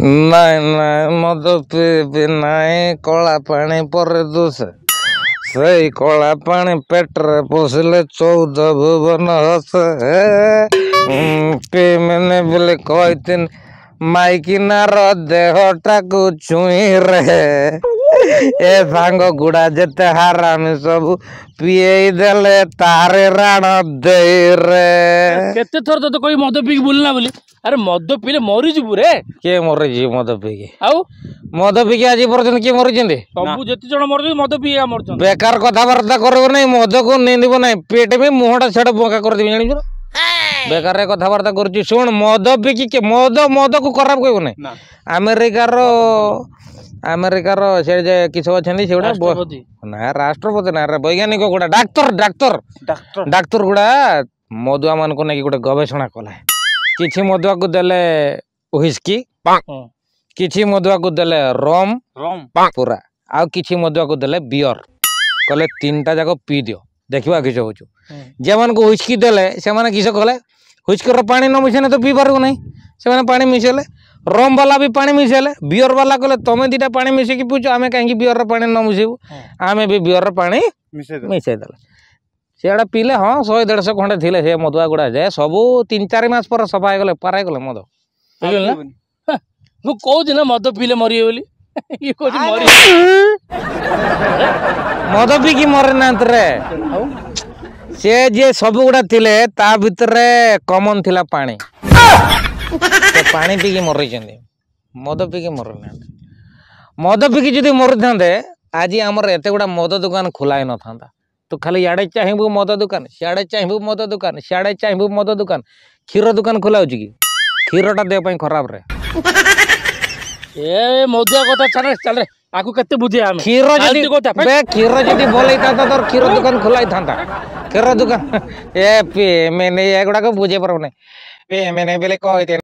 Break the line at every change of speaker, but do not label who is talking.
ନାଇଁ ନାଇଁ ମଦ ପିଇବି ନାଇଁ କଳା ପାଣି ପରେ ଦୋଷ ସେଇ କଳା ପାଣି ପେଟରେ ପଶିଲେ 14 ଭୁବନ ହସ ପିଇମିନି ବୋଲି କହିଥିନି ମାଇକିନାର ଦେହଟାକୁ ଛୁଇଁ ରେ ଏ ସାଙ୍ଗ ଗୁଡା ଯେତେ ହାରାମି ସବୁ ପିଏଇ ଦେଲେ ତାରେ ରାଣ ଦେଇ ରେ।
केते थर तो कोई मद पी बुलना बोली अरे मद पीले मरी जीवु रे
किए मरिजी मद पीकी
आउ
मद पीकी आज पर्यटन किए मरिଛନ୍ତି
सब जति जण मर मद पी मरछन
बेकार कथबार्ता करबो नहीं मद को निंदिब नहीं पेट में मुहटा छेड़ बंका कर देबी जानि बेकार रे कथबार्ता करछि सुन मद पीकी के मद मद को खराब कहबो नहीं अमेरिकार से जे किछ अछंदी सेउडा ना राष्ट्रपति ना वैज्ञानिक गुडा डाक्टर गुडा मदुआ मान को नहीं गोटे गवेषणा कला किछि मदुआ को देले व्हिस्की किछि मदुआ को देले रम पूरा आउ किछि मदुआ को देले बियर कहले तीनटा जाक पी दियो देखिबा किछ होछु जे मान को व्हिस्की देले से माने किछ कहले व्हिस्की रो पानी न मिसेने तो पी पारबो नहीं से माने पानी मिसेले रम वाला भी पानी मिसेले बियर वाला कहले तमे दीटा पानी मिसे की पूछो आमे काहे की बियर रो पानी न मिसेबू आमे भी बियर रो पानी मिसे देले सेड़ा पीले हाँ 100-150 खंडे थिले से मदुआ गुड़ा जाए सबू 3-4 मास पर सफा गले पाराई गले मद
मु कहू ना मद पीले मरिए बोली ये कहू मरि
मद पी की मरे ना रे से जे सब गुड़ा थिले ता भितरे कॉमन थिला पानी से पानी पी की मरि जंदे मद पी की मरे ना मद पी की जदी मरि थांदे आज हमर एते गुड़ा मद दुकान खुला न थांदा तो खाली याडे चाहिबू मद दुकान सियाडे चाहिबू मद दुकान सियाडे चाहिबू मद दुकान क्षीर दुकान खोला होची की क्षीरटा देह पई खराब रे
ए मदुआ कथा चल चल रे आकु केते बुझे हम
क्षीर जदी बोलै ता तोर क्षीर दुकान खोलाई थांता क्षीर दुकान ए पे मैंने एगुडा को बुझे परब नै पे मैंने बेले कहते